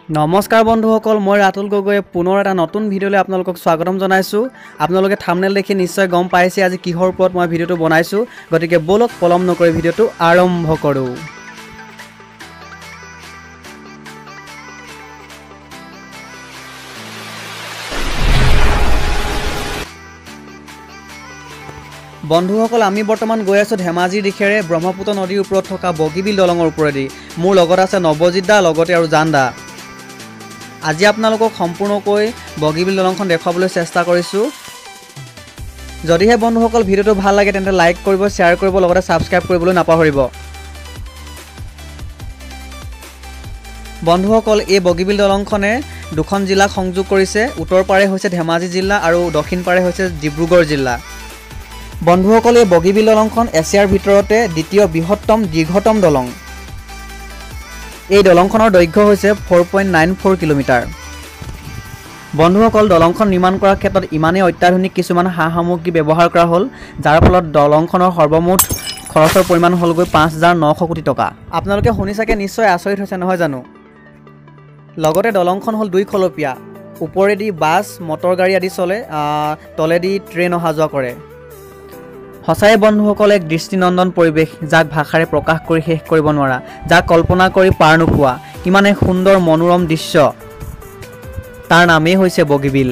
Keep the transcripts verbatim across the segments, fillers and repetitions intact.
নমস্কাৰ বন্ধুসকল, মই ৰাতুল গগৈ পুনৰ এটা নতুন ভিডিঅ'লৈ আপোনালোকক স্বাগতম জনাইছোঁ। আপোনালোকে থাম্বনেল দেখি নিশ্চয় গম পাইছে আজি কিহৰ ওপৰত মই ভিডিঅ'টো বনাইছোঁ। গতিকে বলক পলম নকৰি ভিডিঅ'টো আৰম্ভ কৰোঁ। বন্ধুসকল, আমি বৰ্তমান গৈ আছোঁ ধেমাজিৰ দিশেৰে ব্ৰহ্মপুত্ৰ নদীৰ ওপৰত থকা বগীবিল দলঙৰ ওপৰেদি। মোৰ লগত আছে নৱজিৎ দা, লগতে আৰু জান দা। আজি আপোনালোকক সম্পূৰ্ণকৈ বগীবিল দলংখন দেখুৱাবলৈ চেষ্টা কৰিছোঁ। যদিহে বন্ধুসকল ভিডিঅ'টো ভাল লাগে তেন্তে লাইক কৰিব, শ্বেয়াৰ কৰিব, লগতে ছাবস্ক্ৰাইব কৰিবলৈ নাপাহৰিব। বন্ধুসকল, এই বগীবিল দলংখনে দুখন জিলাক সংযোগ কৰিছে। উত্তৰ পাৰে হৈছে ধেমাজি জিলা আৰু দক্ষিণ পাৰে হৈছে ডিব্ৰুগড় জিলা। বন্ধুসকল, এই বগীবিল দলংখন এছিয়াৰ ভিতৰতে দ্বিতীয় বৃহত্তম দীৰ্ঘতম দলং। এই দলংখনৰ দৈৰ্ঘ্য হৈছে four point nine four kilometre. বন্ধুসকল, দলংখন নিৰ্মাণ কৰাৰ ক্ষেত্ৰত ইমানেই অত্যাধুনিক কিছুমান সা সামগ্ৰী ব্যৱহাৰ কৰা হ'ল, যাৰ ফলত দলংখনৰ সৰ্বমুঠ খৰচৰ পৰিমাণ হ'লগৈ পাঁচ হাজাৰ নশ কোটি টকা। আপোনালোকে শুনি চাগে নিশ্চয় আচৰিত হৈছে, নহয় জানো? লগতে দলংখন হ'ল দুই খলপীয়া। ওপৰেদি বাছ, মটৰ গাড়ী আদি চলে, তলেদি ট্ৰেইন অহা যোৱা কৰে। সঁচাই বন্ধুসকল, এক দৃষ্টিনন্দন পৰিৱেশ, যাক ভাষাৰে প্ৰকাশ কৰি শেষ কৰিব নোৱাৰা, যাক কল্পনা কৰি পাৰ নোপোৱা। ইমান এক সুন্দৰ মনোৰম দৃশ্য, তাৰ নামেই হৈছে বগীবিল।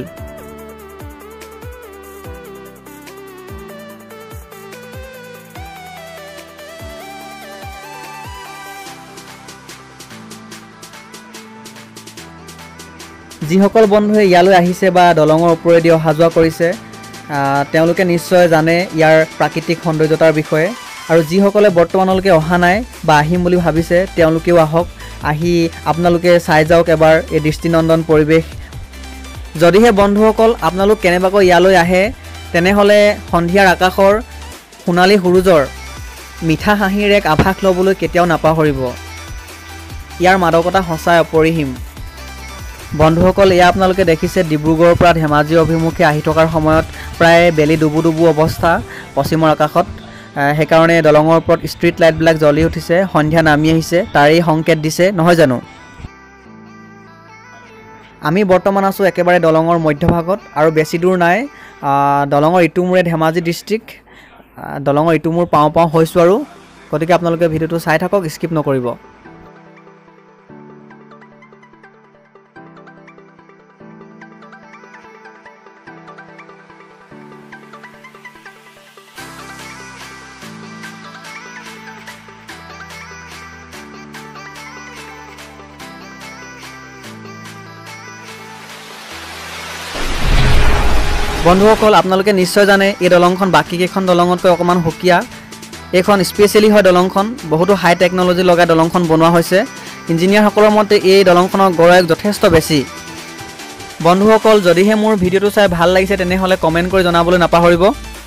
যিসকল বন্ধুৱে ইয়ালৈ আহিছে বা দলঙৰ ওপৰেদি অহা যোৱা কৰিছে, তেওঁলোকে নিশ্চয় জানে ইয়াৰ প্ৰাকৃতিক সৌন্দৰ্যতাৰ বিষয়ে। আৰু যিসকলে বৰ্তমানলৈকে অহা নাই বা আহিম বুলি ভাবিছে, তেওঁলোকেও আহক, আহি আপোনালোকে চাই যাওক এবাৰ এই দৃষ্টিনন্দন পৰিৱেশ। যদিহে বন্ধুসকল আপোনালোক কেনেবাকৈ ইয়ালৈ আহে, তেনেহ'লে সন্ধিয়াৰ আকাশৰ সোণালী সূৰুজৰ মিঠা হাঁহিৰ এক আভাস ল'বলৈ কেতিয়াও নাপাহৰিব। ইয়াৰ মাদকতা সঁচাই অপৰিসীম। বন্ধুসকল, এয়া আপোনালোকে দেখিছে ডিব্ৰুগড়ৰ পৰা ধেমাজি অভিমুখে আহি থকাৰ সময়ত প্ৰায় বেলি ডুবু ডুবু অৱস্থা পশ্চিমৰ আকাশত। সেইকাৰণে দলঙৰ ওপৰত ষ্ট্ৰীট লাইটবিলাক জ্বলি উঠিছে, সন্ধিয়া নামি আহিছে, তাৰেই সংকেত দিছে, নহয় জানো? আমি বৰ্তমান আছোঁ একেবাৰে দলঙৰ মধ্যভাগত, আৰু বেছি দূৰ নাই। দলঙৰ ইটো মূৰে ধেমাজি ডিষ্ট্ৰিক্ট, দলঙৰ ইটো মূৰ পাওঁ পাওঁ হৈছোঁ আৰু। গতিকে আপোনালোকে ভিডিঅ'টো চাই থাকক, স্কিপ নকৰিব। বন্ধুসকল, আপোনালোকে নিশ্চয় জানে এই দলংখন বাকীকেইখন দলঙতকৈ অকণমান সুকীয়া। এইখন স্পেচিয়েলি হয় দলংখন, বহুতো হাই টেকন'লজি লগাই দলংখন বনোৱা হৈছে। ইঞ্জিনিয়াৰসকলৰ মতে এই দলংখনৰ গড়ায়ক যথেষ্ট বেছি। বন্ধুসকল, যদিহে মোৰ ভিডিঅ'টো চাই ভাল লাগিছে তেনেহ'লে কমেণ্ট কৰি জনাবলৈ নাপাহৰিব।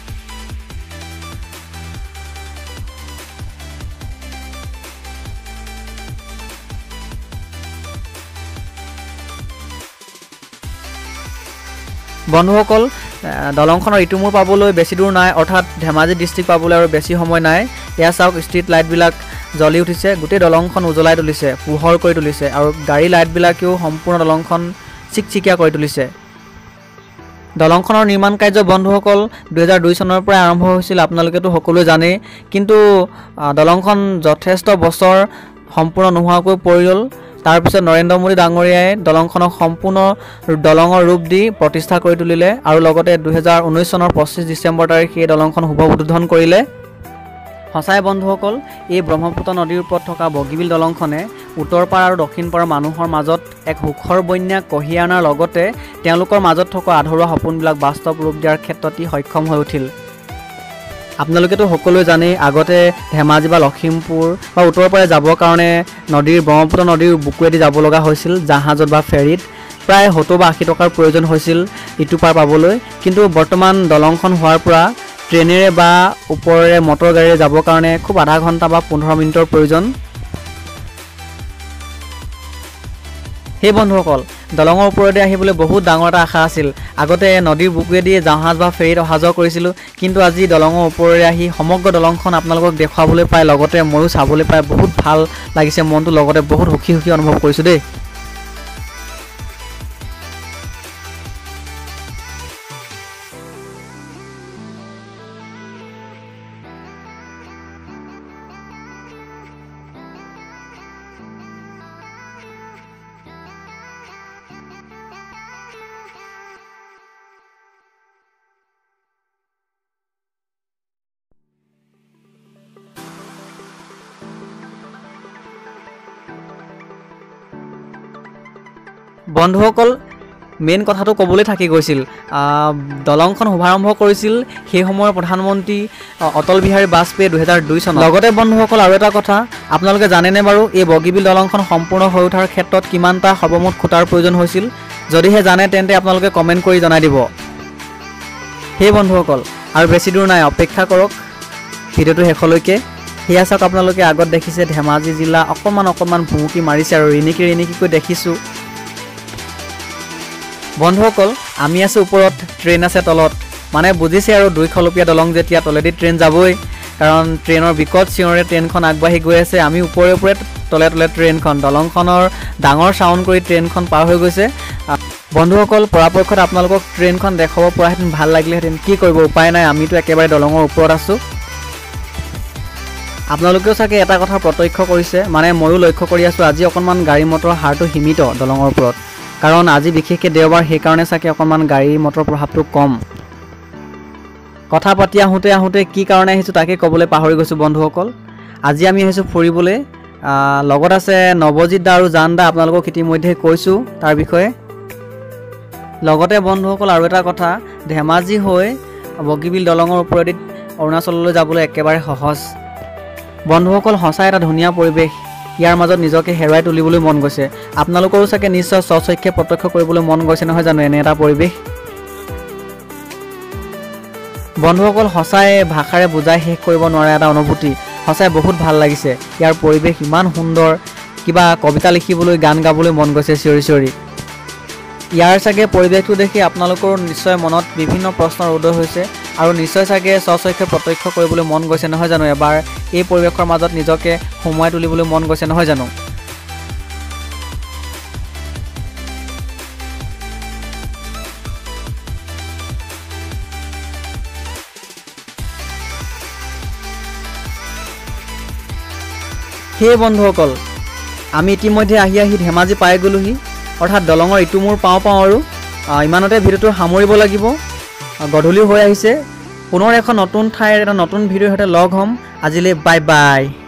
বন্ধুসকল, দলংখনৰ ইটো মূৰ পাবলৈ বেছি দূৰ নাই, অৰ্থাৎ ধেমাজি ডিষ্ট্ৰিক্ট পাবলৈ আৰু বেছি সময় নাই। এয়া চাওক, ষ্ট্ৰীট লাইটবিলাক জ্বলি উঠিছে, গোটেই দলংখন উজ্বলাই তুলিছে, পোহৰ কৰি তুলিছে, আৰু গাড়ী লাইটবিলাকেও সম্পূৰ্ণ দলংখন চিকচিকীয়া কৰি তুলিছে। দলংখনৰ নিৰ্মাণ কাৰ্য বন্ধুসকল দুহেজাৰ দুই চনৰ পৰাই আৰম্ভ হৈছিল, আপোনালোকেতো সকলোৱে জানেই। কিন্তু দলংখন যথেষ্ট বছৰ সম্পূৰ্ণ নোহোৱাকৈ পৰি গ'ল। তাৰপিছত নৰেন্দ্ৰ মোদী ডাঙৰীয়াই দলংখনক সম্পূৰ্ণ দলঙৰ ৰূপ দি প্ৰতিষ্ঠা কৰি তুলিলে, আৰু লগতে দুহেজাৰ ঊনৈছ চনৰ পঁচিছ ডিচেম্বৰ তাৰিখে এই দলংখন শুভ উদ্বোধন কৰিলে। সঁচাই বন্ধুসকল, এই ব্ৰহ্মপুত্ৰ নদীৰ ওপৰত থকা বগীবিল দলংখনে উত্তৰ পাৰ আৰু দক্ষিণ পাৰৰ মানুহৰ মাজত এক সুখৰ বন্যা কঢ়িয়াই অনাৰ লগতে তেওঁলোকৰ মাজত থকা আধৰুৱা সপোনবিলাক বাস্তৱ ৰূপ দিয়াৰ ক্ষেত্ৰত ই সক্ষম হৈ উঠিল। আপোনালোকেতো সকলোৱে জানেই, আগতে ধেমাজি বা লখিমপুৰ বা উত্তৰ পাৰে যাবৰ কাৰণে নদীৰ ব্ৰহ্মপুত্ৰ নদীৰ বুকুৱেদি যাব লগা হৈছিল, জাহাজত বা ফেৰীত। প্ৰায় সত্তৰ বা আশী টকাৰ প্ৰয়োজন হৈছিল ইটো পাৰ পাবলৈ। কিন্তু বৰ্তমান দলংখন হোৱাৰ পৰা ট্ৰেইনেৰে বা ওপৰেৰে মটৰ গাড়ীৰে যাবৰ কাৰণে খুব আধা ঘণ্টা বা পোন্ধৰ মিনিটৰ প্ৰয়োজন। সেই বন্ধুসকল, দলঙৰ ওপৰেদি আহিবলৈ বহুত ডাঙৰ এটা আশা আছিল। আগতে নদীৰ বুকুৱেদি জাহাজ বা ফেৰীত অহা যোৱা কৰিছিলোঁ, কিন্তু আজি দলঙৰ ওপৰেৰে আহি সমগ্ৰ দলংখন আপোনালোকক দেখুৱাবলৈ পাই, লগতে ময়ো চাবলৈ পাই বহুত ভাল লাগিছে মনটো, লগতে বহুত সুখী সুখী অনুভৱ কৰিছোঁ দেই। বন্ধুসকল মেইন কথাটো ক'বলৈ থাকি গৈছিল দলংখন শুভাৰম্ভ কৰিছিল সেই সময়ৰ প্ৰধানমন্ত্ৰী অটল বিহাৰী বাজপেয়ী দুহেজাৰ দুই চনত লগতে বন্ধুসকল আৰু এটা কথা আপোনালোকে জানেনে বাৰু এই বগীবিল দলংখন সম্পূৰ্ণ হৈ উঠাৰ ক্ষেত্ৰত কিমানটা সৰ্বমুঠ খুঁটাৰ প্ৰয়োজন হৈছিল যদিহে জানে তেন্তে আপোনালোকে কমেণ্ট কৰি জনাই দিব সেই বন্ধুসকল আৰু বেছি দূৰ নাই অপেক্ষা কৰক ভিডিঅ'টো শেষলৈকে সেয়া চাওক আপোনালোকে আগত দেখিছে ধেমাজি জিলা অকণমান অকণমান ভুমুকি মাৰিছে আৰু ৰিনিকি ৰিনিকিকৈ দেখিছোঁ বন্ধুসকল আমি আছোঁ ওপৰত ট্ৰেইন আছে তলত মানে বুজিছে আৰু দুইখলপীয়া দলং যেতিয়া তলেদি ট্ৰেইন যাবই কাৰণ ট্ৰেইনৰ বিকট চিঞৰে ট্ৰেইনখন আগবাঢ়ি গৈ আছে আমি ওপৰে ওপৰে তলে তলে ট্ৰেইনখন দলংখনৰ ডাঙৰ চাউণ্ড কৰি ট্ৰেইনখন পাৰ হৈ গৈছে বন্ধুসকল পৰাপক্ষত আপোনালোকক ট্ৰেইনখন দেখাব পৰাহেঁতেন ভাল লাগিলেহেঁতেন কি কৰিব উপায় নাই আমিতো একেবাৰে দলঙৰ ওপৰত আছোঁ আপোনালোকেও চাগে এটা কথা প্ৰত্যক্ষ কৰিছে মানে ময়ো লক্ষ্য কৰি আছোঁ আজি অকণমান গাড়ী মটৰৰ হাৰটো সীমিত দলঙৰ ওপৰত কাৰণ আজি বিশেষকৈ দেওবাৰ সেইকাৰণে চাগে অকণমান গাড়ী মটৰৰ প্ৰভাৱটো কম কথা পাতি আহোঁতে আহোঁতে কি কাৰণে আহিছোঁ তাকে ক'বলৈ পাহৰি গৈছোঁ বন্ধুসকল আজি আমি আহিছোঁ ফুৰিবলৈ লগত আছে নৱজিত দা আৰু জান দা আপোনালোকক ইতিমধ্যে কৈছোঁ তাৰ বিষয়ে লগতে বন্ধুসকল আৰু এটা কথা ধেমাজি হৈ বগীবিল দলঙৰ ওপৰেদি অৰুণাচললৈ যাবলৈ একেবাৰে সহজ বন্ধুসকল সঁচাই এটা ধুনীয়া পৰিৱেশ ইয়াৰ মাজত নিজকে হেৰুৱাই তুলিবলৈ মন গৈছে আপোনালোকৰো চাগে নিশ্চয় স্বচক্ষে প্ৰত্যক্ষ কৰিবলৈ মন গৈছে নহয় জানো এনে এটা পৰিৱেশ বন্ধুসকল সঁচাই ভাষাৰে বুজাই শেষ কৰিব নোৱাৰা এটা অনুভূতি সঁচাই বহুত ভাল লাগিছে ইয়াৰ পৰিৱেশ ইমান সুন্দৰ কিবা কবিতা লিখিবলৈ গান গাবলৈ মন গৈছে চিঞৰি চিঞৰি ইয়াৰ চাগে পৰিৱেশটো দেখি আপোনালোকৰ নিশ্চয় মনত বিভিন্ন প্ৰশ্নৰ উদয় হৈছে আৰু নিশ্চয় চাগে স্বচক্ষে প্ৰত্যক্ষ কৰিবলৈ মন গৈছে নহয় জানো এবাৰ এই পৰিৱেশৰ মাজত নিজকে সোমোৱাই তুলিবলৈ মন গৈছে নহয় জানো সেই বন্ধুসকল আমি ইতিমধ্যে আহি আহি ধেমাজি পাই গ'লোহি অৰ্থাৎ দলঙৰ ইটো মূৰ পাওঁ পাওঁ আৰু ইমানতে ভিডিঅ'টো সামৰিব লাগিব গধূলি হৈ আহিছে পুনৰ এখন নতুন ঠাইৰ এটা নতুন ভিডিঅ'ৰ সৈতে লগ হ'ম আজিলৈ বাই বাই